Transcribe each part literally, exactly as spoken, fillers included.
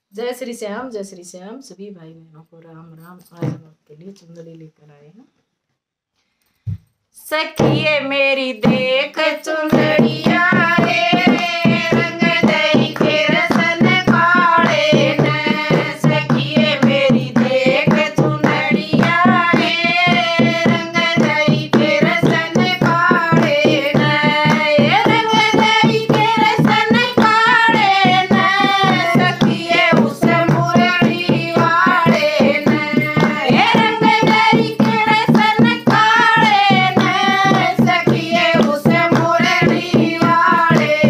जय श्री श्याम, जय श्री श्याम। सभी भाई बहनों को राम राम। आज हम आपके लिए चुंदड़ी लेकर आए हैं। सखिए मेरी देख चुंदड़िया रे, रंग दई के रसन काढ़े न। सखिए मेरी देख चुंदड़िया रे, रंग दई के रसन काढ़े न। रंग दई के रसन काढ़े न, सखिए उस मुरली वाले न। रंग दई के रसन काढ़े न, सखिए उस मुरली वाले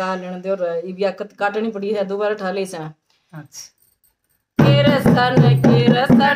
ठा लेने दे और ये भी काटनी पड़ी है दोबारा ठा ले सा। अच्छा किरसन किरसन